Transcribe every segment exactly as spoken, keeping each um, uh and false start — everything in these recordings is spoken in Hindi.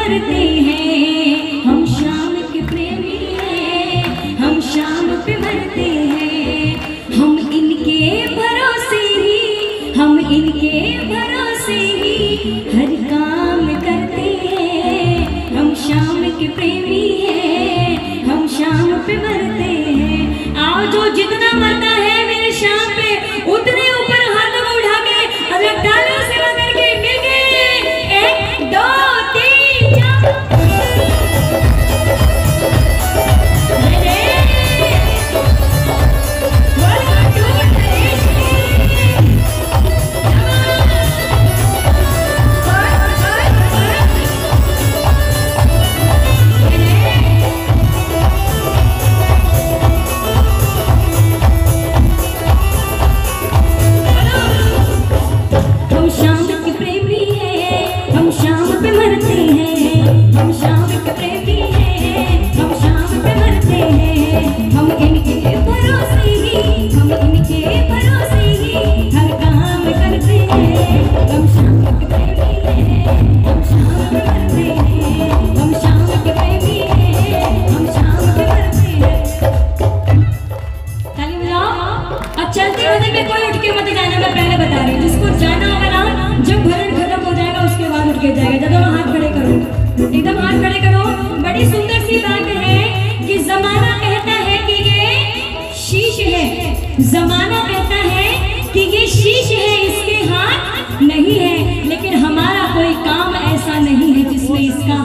मरते हैं, हम शाम के प्रेमी हैं, हम शाम पे मरते हैं। हम इनके भरोसे ही, हम इनके भरोसे ही हर काम करते हैं। हम शाम के प्रेमी हैं, हम शाम पे मरते हैं। आओ जो जितना मरता है मेरे शाम पे, उतने ऊपर हाथों को उठा के अगर तालियों से बजा के मिलके एक दो तीन एकदम हाथ खड़े करो। बड़ी सुंदर सी बात है कि जमाना कहता है कि ये शीश है, जमाना कहता है कि ये शीश है, इसके हाथ नहीं है, लेकिन हमारा कोई काम ऐसा नहीं है जिसमें इसका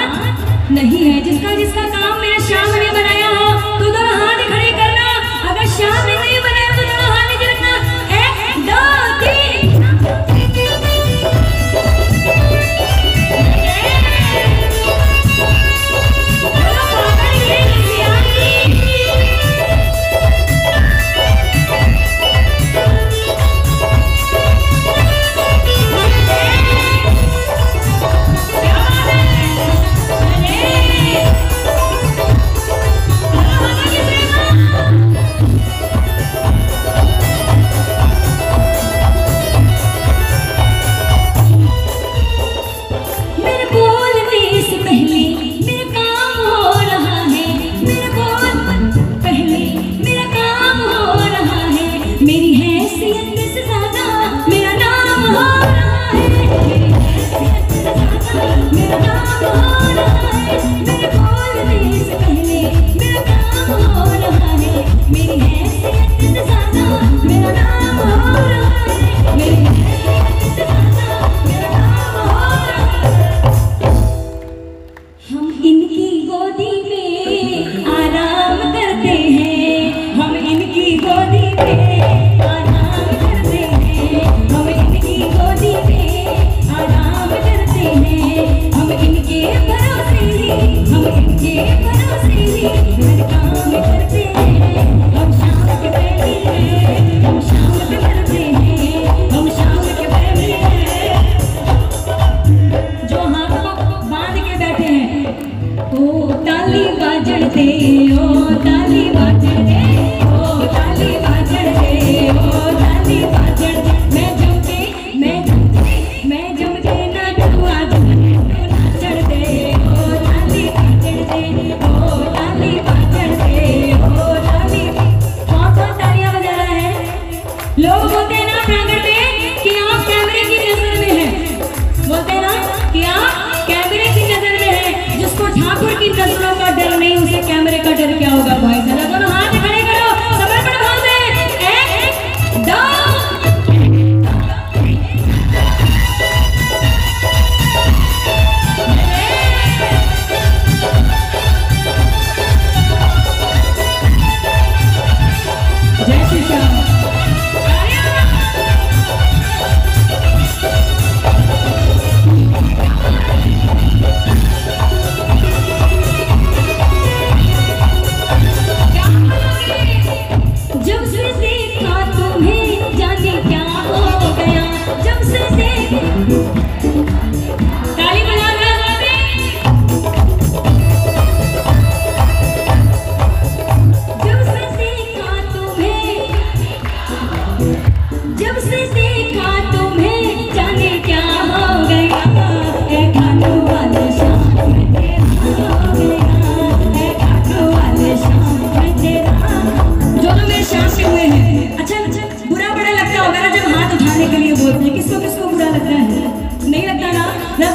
हाथ नहीं है। जिसका जिसका काम मेरे शाम ने बनाया हो तो दोनों हाथ खड़े करना, अगर शाम ने नहीं बनाया तो दोनों हाथ नीचे रखना। एक दो तीन कैमरे का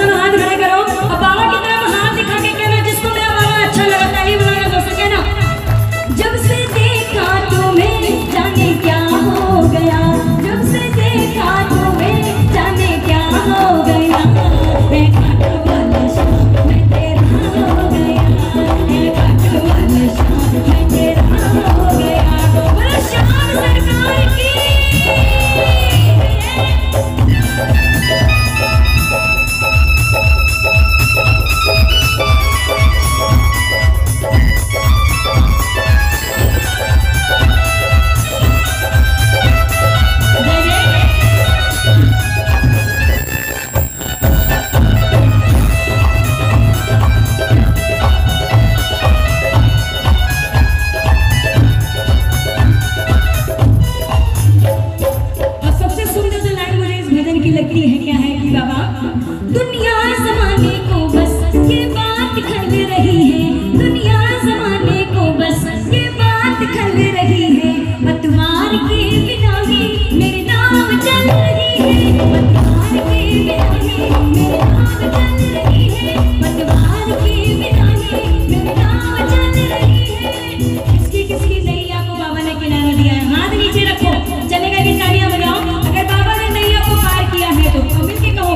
दोनों हाथ खड़े करो और बाबा की तरफ हाथ दिखा के कहना जिसको मेरा बाबा अच्छा लगा ताली बजाना दोस्तों कहना। जब से देखा तुम्हें जाने क्या हो गया, जब से देखा तुम्हें जाने क्या हो गया, मैं काटो वाला शाम मैं तेरा हो गया, मैं काटो वाला शाम मैं तेरा हो गया। बोलो श्याम सरकार की। लगती है क्या है कि बाबा दुनिया जमाने को बस ये बात खल रही है, दुनिया जमाने को बस ये बात खल रही है, पतवार के बिना ही मेरी नाव चल रही है, पतवार के बिना ही मेरी नाव चल रही है, पतवार के बिना ही मेरी नाव चल रही है। किसकी किसकी नैया को बाबा ने किनारा दिया है, हाथ नीचे रखो चलेगा कि तालियां बजाओ अगर बाबा ने नैया को पार किया है तो मिल के कहो।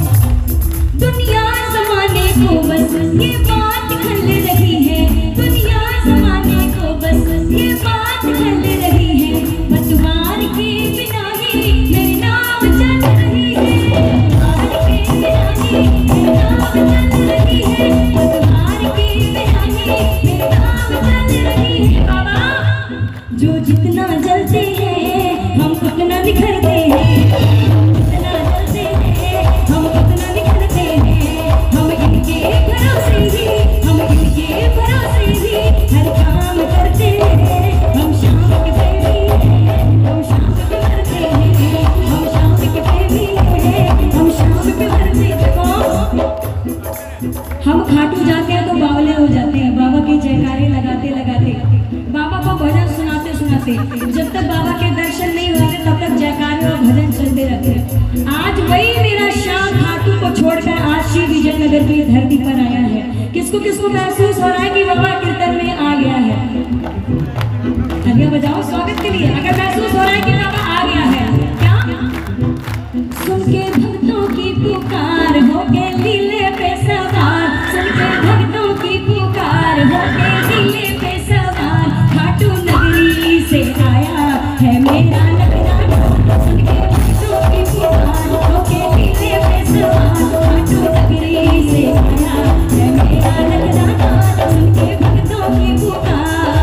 दुनिया जमाने को बस ये बात खल रही है, दुनिया जमाने को बस ये बात खल रही है, पतवार के बिना ही मेरी नाव चल रही है, पतवार के बिना ही मेरी नाव चल रही है, पतवार के बिना ही मेरी नाव चल रही है। बाबा जो जितना जलते हैं हम उतना निखरते हैं, जितना जलते हैं हम उतना निखरते हैं, हम इनके भरोसे ही हम इनके भरोसे ही हर काम करते हैं, हम शाम के प्रेमी हैं, हम शाम पे मरते हैं, हम शाम के प्रेमी हैं, हम शाम पे मरते हैं। हम खाटू जाते हैं तो बावले हो जाते हैं, बाबा के जयकारे लगाते लगाते, बाबा को भजन सुनाते सुनाते, जब तक बाबा के दर्शन नहीं होते तब तक जयकारे और भजन चलते रहते हैं। आज वही मेरा श्याम खाटू को छोड़कर आज श्री विजयनगर की धरती पर आया है। किसको किसको महसूस हो रहा है कि बाबा कीर्तन में आ गया है? तालियां बजाओ स्वागत के लिए अगर महसूस हो रहा है कि बाबा आ गया है। क्या सुन के भक्तों की पुकार हो के लीले पे सवार, सुन के भक्तों की पुकार हो के लीले पे सवार, खाटू नगरी से आया है मेरा नगराना, सुन के भक्तों की पुकार हो के लीले पे सवार, खाटू नगरी से आया है मेरा नगराना, सुन के भक्तों की पुकार।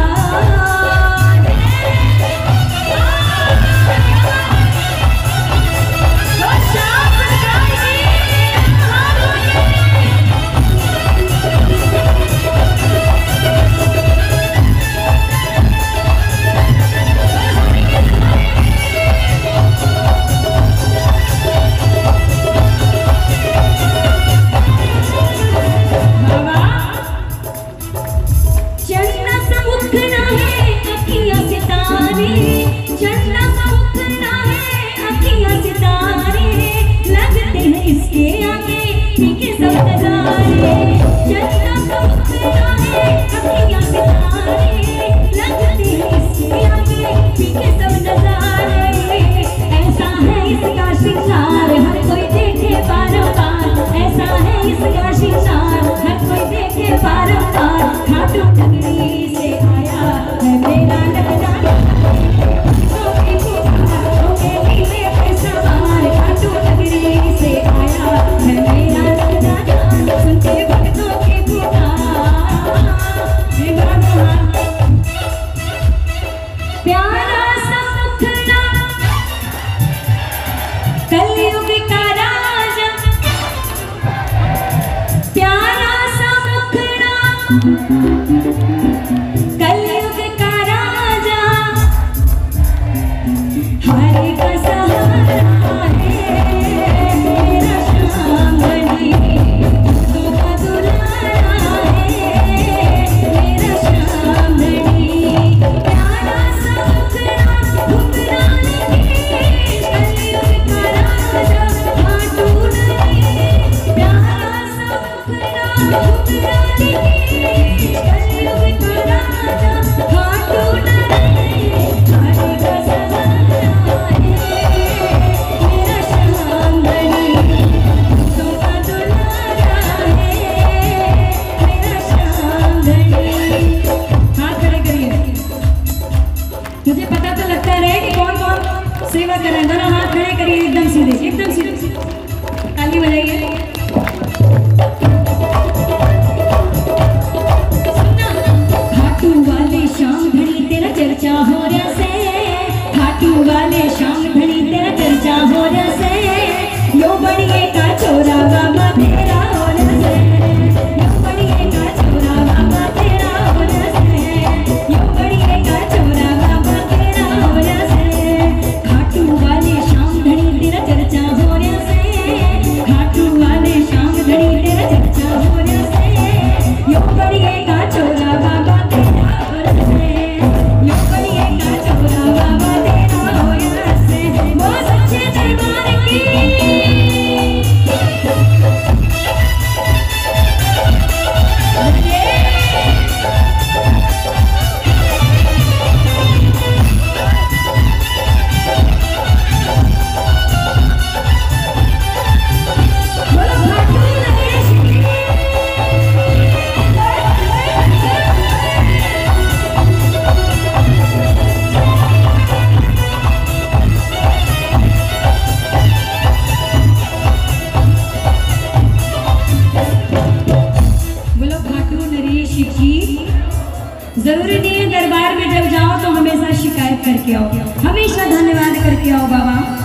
कलयुग का राजा हरे का सहारा है मेरा श्याम बनी, तो का दुलारा है मेरा श्याम बनी, प्यारा सा मुखड़ा घुमरा लगे कलयुग का राजा खाटू नगरी, प्यारा मुझे पता तो लगता रहे कि कौन कौन सेवा कर रहे हैं। दोनों हाथ खड़े करिए, एकदम सीधे, एकदम सीधे, ताली बजाइए। खाटू वाले शाम घड़ी तेरा चर्चा हो रहा से, खाटू वाले शाम घड़ी तेरा चर्चा हो रहा से, यो बड़िए का छोरा बाबा तेरा हो रहा से, यो बड़िए का छोरा बाबा तेरा हो रहा से, यो बड़िए का छोरा बाबा तेरा हो रहा से। खाटू वाले शाम घड़ी तेरा चर्चा हो रहा से, खाटू वाले शाम घड़ी तेरा चर्चा हो रहा से, यो बड़िए का छोरा बाबा तेरा हो रहा से, यो बड़िए का छोरा बाबा तेरा हो रहा से। बहुत अच्छे दरबार की जरूरी नहीं है दरबार में जब जाओ तो हमेशा शिकायत करके आओ, हमेशा धन्यवाद करके आओ बाबा।